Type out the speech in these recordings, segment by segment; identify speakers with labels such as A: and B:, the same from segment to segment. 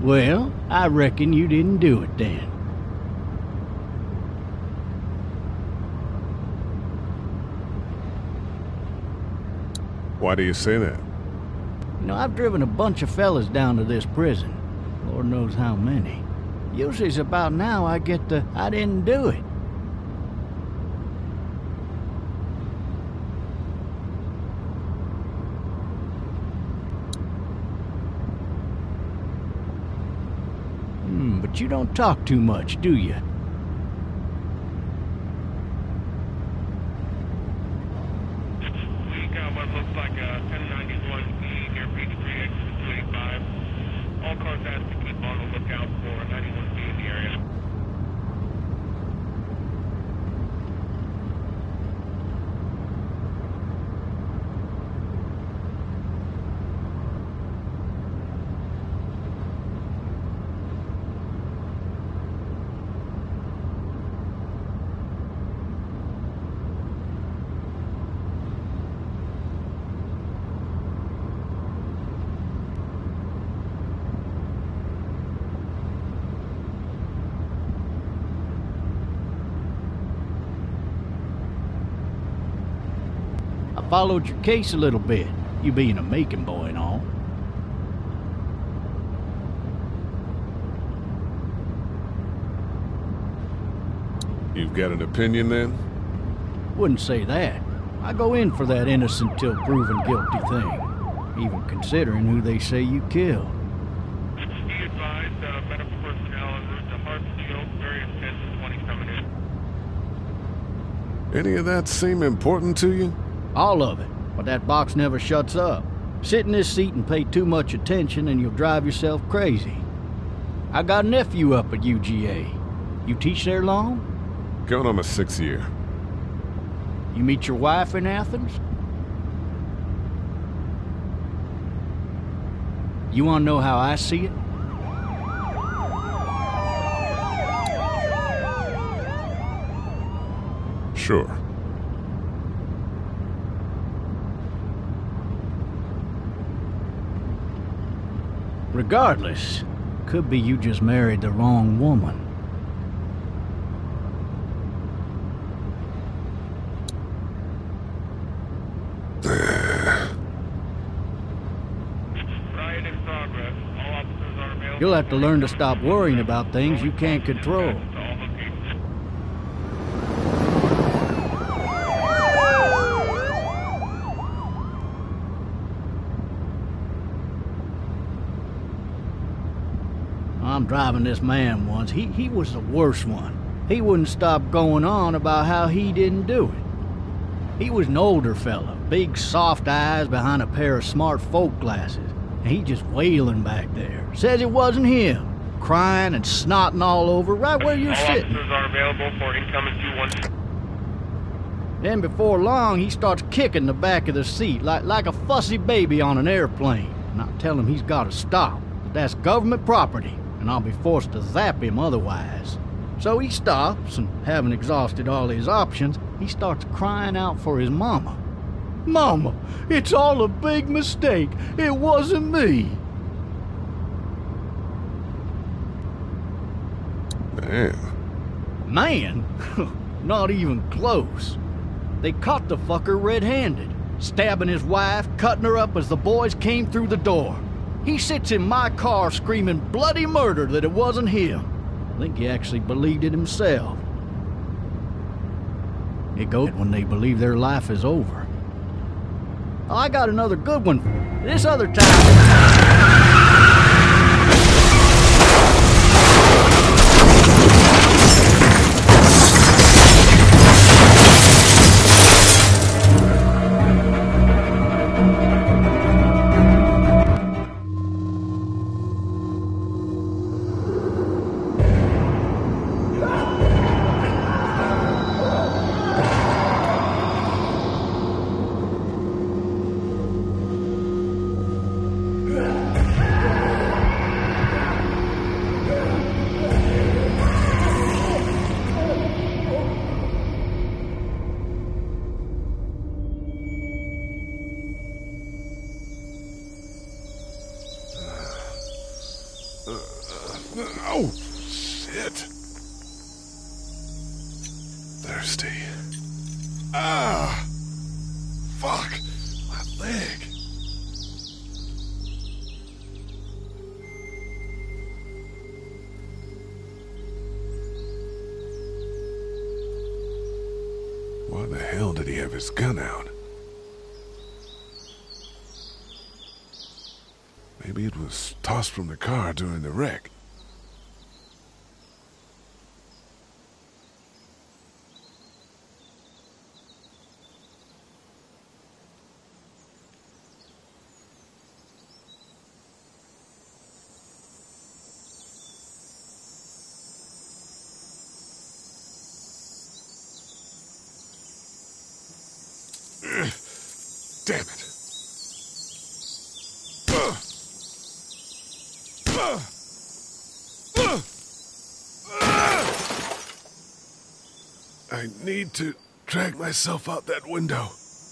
A: Well, I reckon you didn't do it then.
B: Why do you say that?
A: You know, I've driven a bunch of fellas down to this prison. Lord knows how many. Usually it's about now I get the, I didn't do it. But you don't talk too much, do you?
C: We got what looks like a 1091E near Peachtree, exit 285. All cars asked to keep on the lookout for 91B in the area.
A: I followed your case a little bit, you being a Macon boy and all.
B: You've got an opinion then?
A: Wouldn't say that. I go in for that innocent till proven guilty thing, even considering who they say you killed.
C: Be advised, medical personnel en route to Hartsfield, various 10 to 20 coming in.
B: Any of that seem important to you?
A: All of it, but that box never shuts up. Sit in this seat and pay too much attention and you'll drive yourself crazy. I got a nephew up at UGA. You teach there long?
B: Going on my 6th year.
A: You meet your wife in Athens? You want to know how I see it?
B: Sure.
A: Regardless, could be you just married the wrong woman.
C: Riot in progress. All officers are available.
A: You'll have to learn to stop worrying about things you can't control.
C: To all locations.
A: I'm driving this man once. He was the worst one. He wouldn't stop going on about how he didn't do it. He was an older fella, big soft eyes behind a pair of smart folk glasses, and he just wailing back there. Says it wasn't him, crying and snotting all over right where you're
C: All
A: sitting.
C: officers are available for incoming 212.
A: Then before long, he starts kicking the back of the seat like a fussy baby on an airplane. And I tell him he's got to stop. That's government property, and I'll be forced to zap him otherwise. So he stops, and having exhausted all his options, he starts crying out for his mama. Mama, it's all a big mistake. It wasn't me.
B: Man.
A: Man? Not even close. They caught the fucker red-handed, stabbing his wife, cutting her up as the boys came through the door. He sits in my car screaming bloody murder that it wasn't him. I think he actually believed it himself. It goes when they believe their life is over. Oh, I got another good one. This other time...
B: Oh, shit. Thirsty. Ah! Fuck! My leg. Why the hell did he have his gun out? Maybe it was tossed from the car during the wreck. Damn it. I need to drag myself out that window.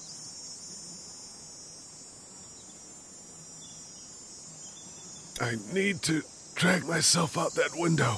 B: I need to drag myself out that window.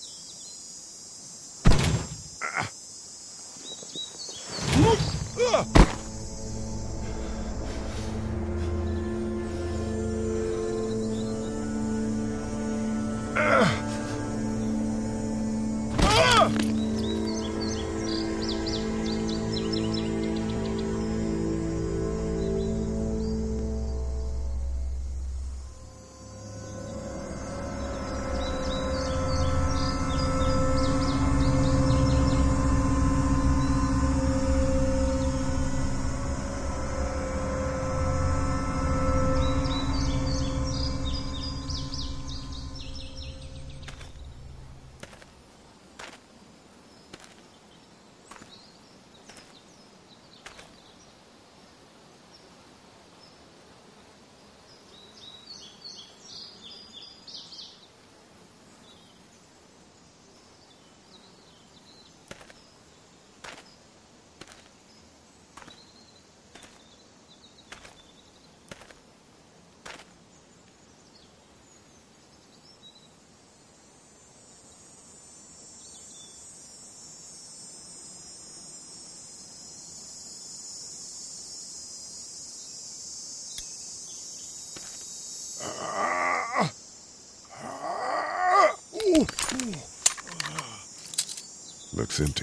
B: Looks empty.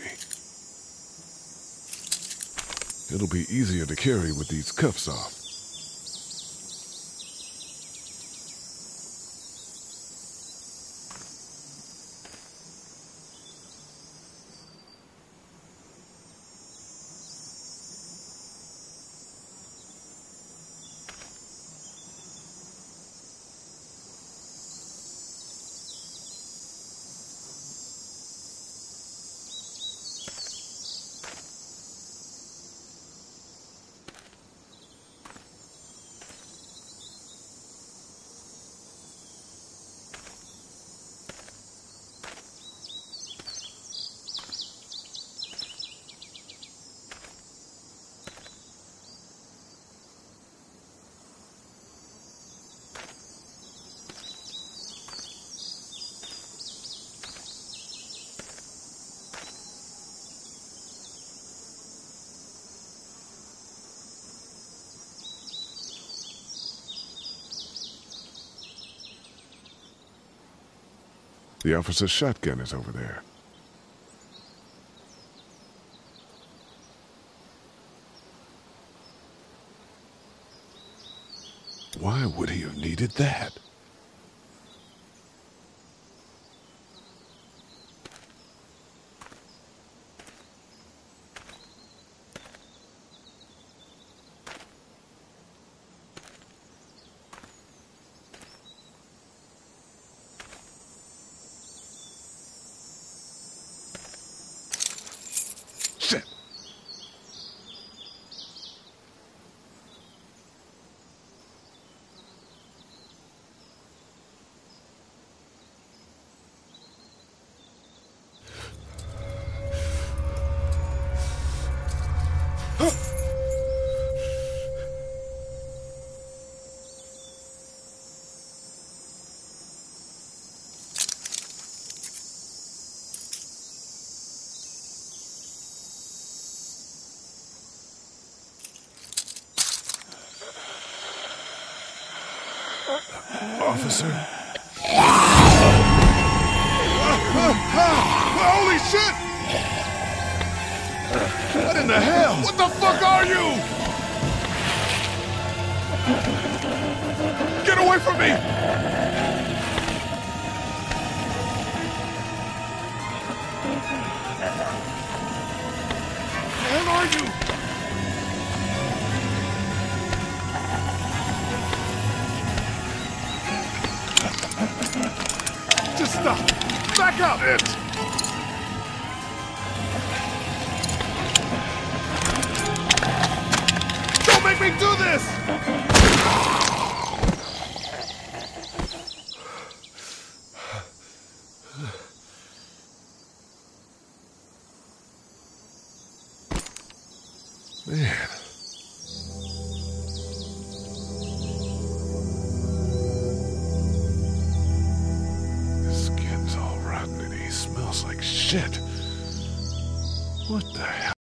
B: It'll be easier to carry with these cuffs off. The officer's shotgun is over there. Why would he have needed that? Shit! Officer? Holy shit! What in the hell? What the fuck are you? Get away from me! Where are you? Just stop! Back out! Don't make me do this! Man. His skin's all rotten and he smells like shit. What the hell?